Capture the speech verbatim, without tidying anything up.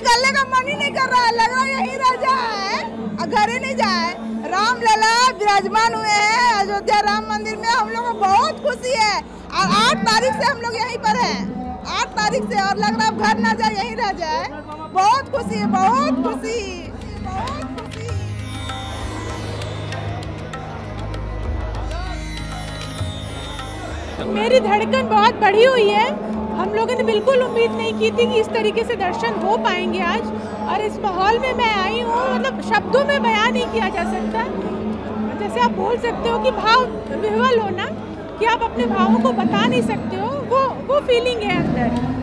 निकलने का मन ही नहीं कर रहा है, लग रहा है यहीं रह जाए, घर ही नहीं जाए। राम लला विराजमान हुए हैं अयोध्या राम मंदिर में, हम लोग को बहुत खुशी है। और आठ तारीख से हम लोग यहीं पर हैं, आठ तारीख से, और लग रहा है घर ना जाए यहीं रह जाए। बहुत खुशी है, बहुत खुशी, बहुत खुशी। मेरी धड़कन बहुत बढ़ी हुई है। हम लोगों ने बिल्कुल उम्मीद नहीं की थी कि इस तरीके से दर्शन हो पाएंगे आज, और इस माहौल में मैं आई हूँ, मतलब शब्दों में बयान नहीं किया जा सकता। जैसे आप बोल सकते हो कि भाव विह्वल होना, कि आप अपने भावों को बता नहीं सकते हो, वो वो फीलिंग है अंदर।